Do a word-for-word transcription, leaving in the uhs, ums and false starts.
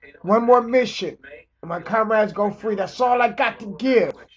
One more mission. And my comrades go free. That's all I got to give.